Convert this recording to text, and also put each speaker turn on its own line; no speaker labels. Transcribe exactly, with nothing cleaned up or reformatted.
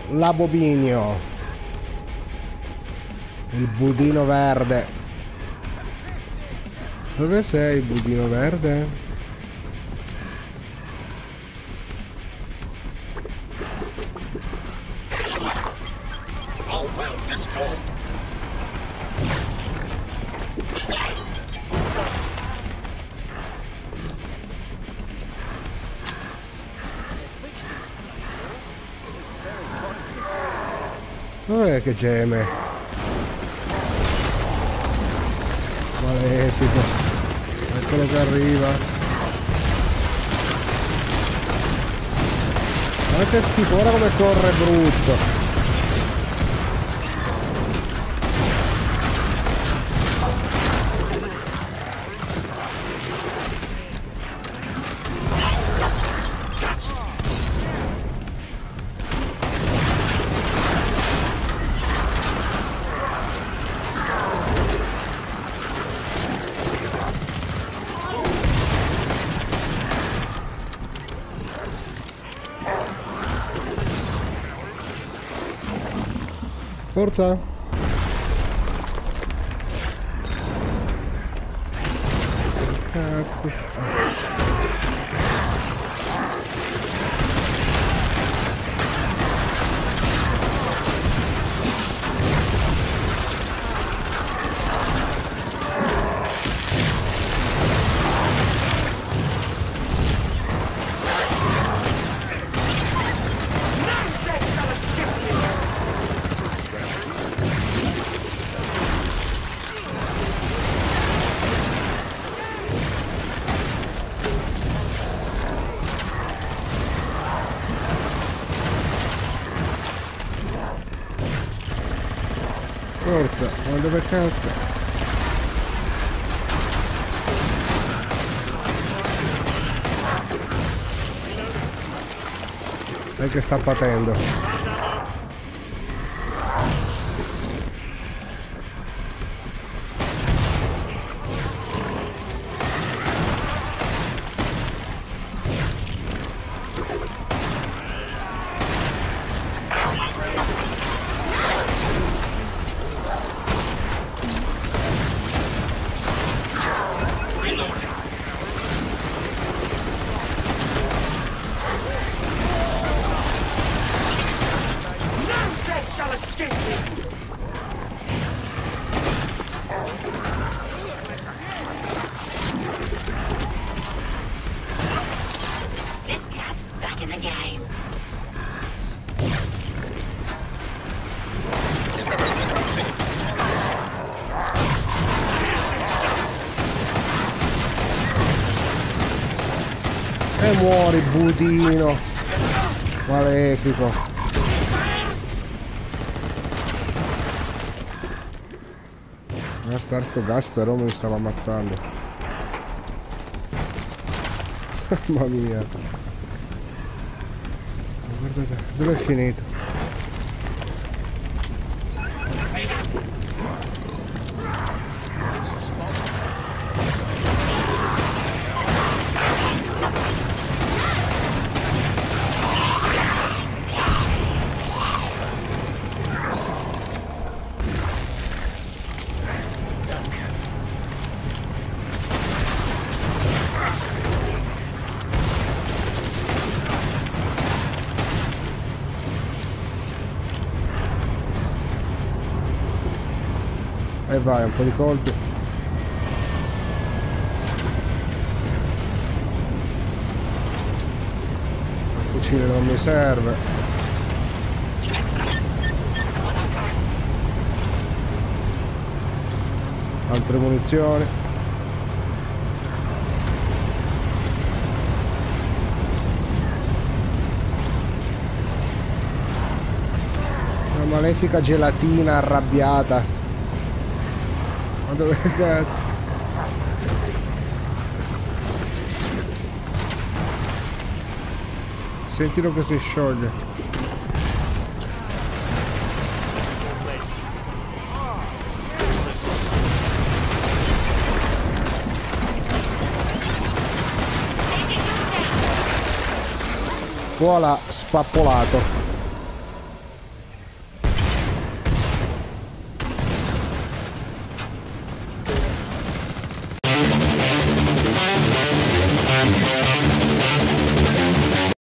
l'abominio. Il budino verde. Dove sei, budino verde? Dov'è che geme? Malefito. Eccolo che arriva. Guarda che schifo, ora come corre brutto. Forza! Cazzo! Forza, ma dove cazzo? È che sta patendo. E muori, budino malefico. A star sto gas però mi stava ammazzando. Mamma mia. Guardate, dove è finito? E vai, un po' di colpi. Il fucile non mi serve. Altre munizioni. Una malefica gelatina arrabbiata. Ma dove cazzo? Sentilo che si scioglie. Voilà, spappolato.